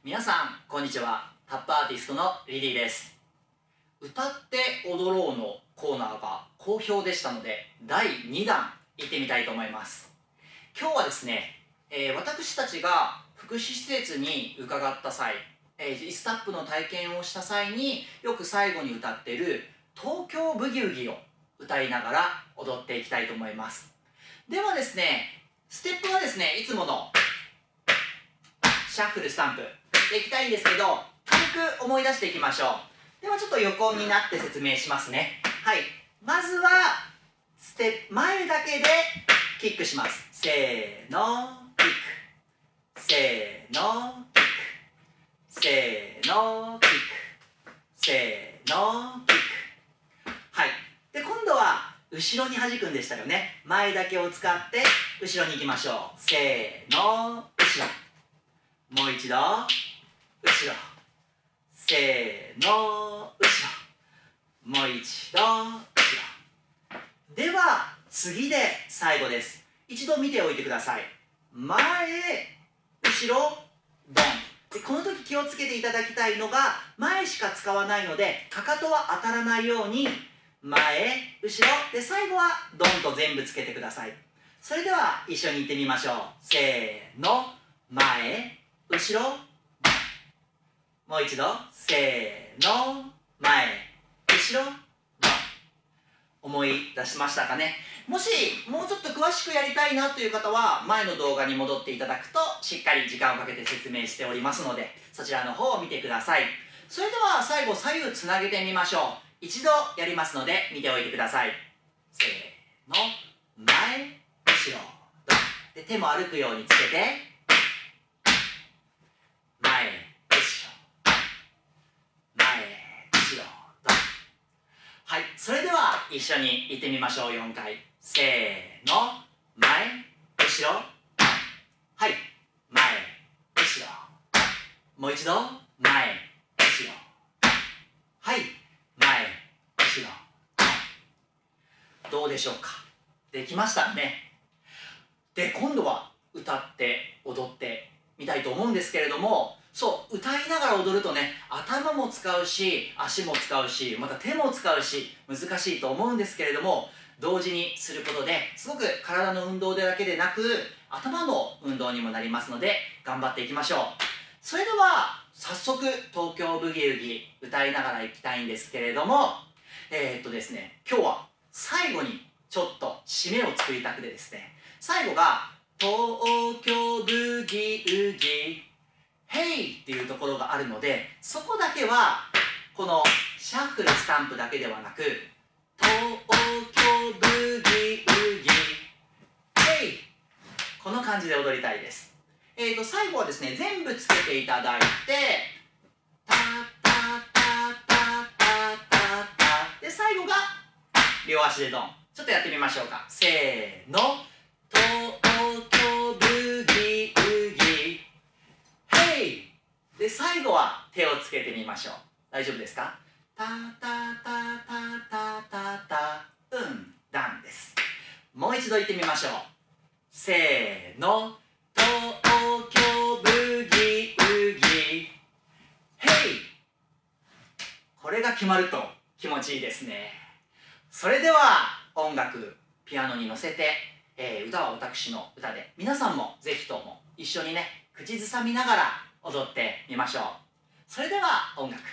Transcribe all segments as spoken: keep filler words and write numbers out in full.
皆さんこんにちは。タップアーティストのリリーです。歌って踊ろうのコーナーが好評でしたのでだいにだん行ってみたいと思います。今日はですね、えー、私たちが福祉施設に伺った際、えー、スタッフの体験をした際によく最後に歌っている東京ブギウギを歌いながら踊っていきたいと思います。ではですね、ステップはですね、いつものシャッフルスタンプでいきたいんですけど、軽く思い出していきましょう。ではちょっと横になって説明しますね。はい、まずはステップ前だけでキックします。せーのキック、せーのキック、せーのキック、せーのキック。はい、で今度は後ろに弾くんでしたよね。前だけを使って後ろに行きましょう。せーの後ろ、もう一度後ろ、せーの後ろ、もう一度後ろ。では次で最後です。一度見ておいてください。前後ろドン。でこの時気をつけていただきたいのが、前しか使わないのでかかとは当たらないように、前後ろで最後はドンと全部つけてください。それでは一緒に言ってみましょう。せーの前後ろ、もう一度せーの前後ろ、思い出しましたかね。もしもうちょっと詳しくやりたいなという方は前の動画に戻っていただくとしっかり時間をかけて説明しておりますので、そちらの方を見てください。それでは最後左右つなげてみましょう。一度やりますので見ておいてください。せーの前後ろで手も歩くようにつけて、前後ろ前後ろ。はい、それでは一緒に言ってみましょう。よんかい。せーの前後ろ、はい、前後ろ、もう一度前後ろ、はい、前後ろ。どうでしょうか。できましたね。で今度は歌って踊ってみたいと思うんですけれども、そう歌いながら踊るとね、頭も使うし足も使うしまた手も使うし難しいと思うんですけれども、同時にすることですごく体の運動だけでなく頭の運動にもなりますので頑張っていきましょう。それでは早速東京ブギウギ歌いながらいきたいんですけれども、えー、っとですね今日は最後にちょっと締めを作りたくてですね、最後が東京ブギウギヘイっていうところがあるので、そこだけはこのシャッフルスタンプだけではなく東京ブギウギヘイ、この感じで踊りたいです。えーと最後はですね全部つけていただいてタタタタタタタで最後が両足でドン。ちょっとやってみましょうか。せーの東京ブギウギヘイで最後は手をつけてみましょう。大丈夫ですか。タタタタタタタうんダンです。もう一度言ってみましょう。せーの東京ブギウギヘイ。これが決まると気持ちいいですね。それでは音楽ピアノに乗せて、えー、歌は私の歌で皆さんもぜひとも一緒にね口ずさみながら踊ってみましょう。それでは音楽。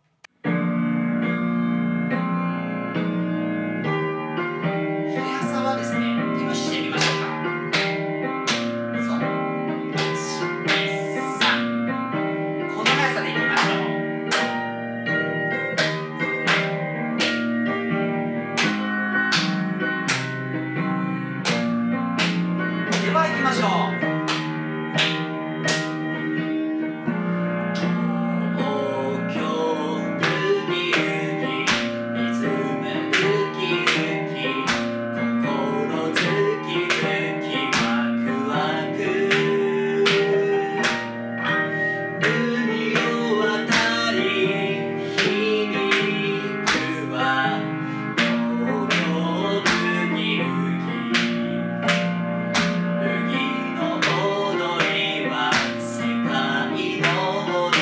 速さはですね手拍子してみましょうか。そういちにさん、この速さでいきましょう。では行きましょう。の踊りは世界の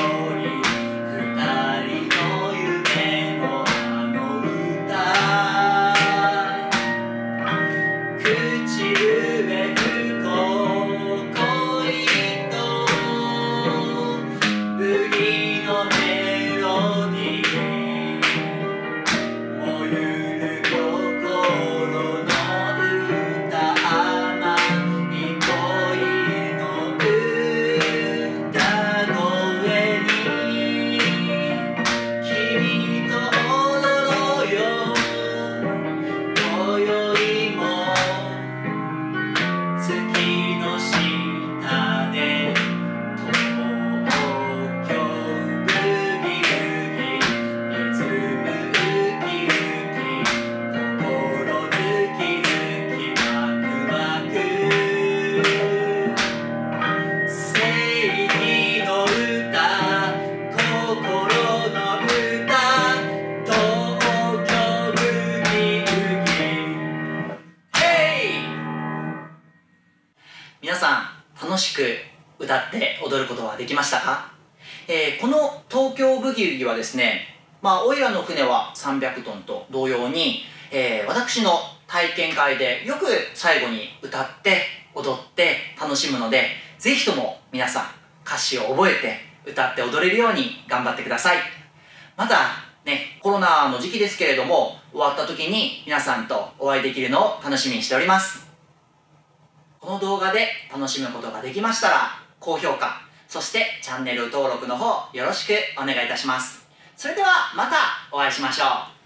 ことはできましたか？えー、この東京ブギウギはですね、まあ、オイラの船はさんびゃくトンと同様に、えー、私の体験会でよく最後に歌って踊って楽しむので、ぜひとも皆さん歌詞を覚えて歌って踊れるように頑張ってください。またね、コロナの時期ですけれども、終わった時に皆さんとお会いできるのを楽しみにしております。この動画で楽しむことができましたら、高評価、そしてチャンネル登録の方よろしくお願いいたします。それではまたお会いしましょう。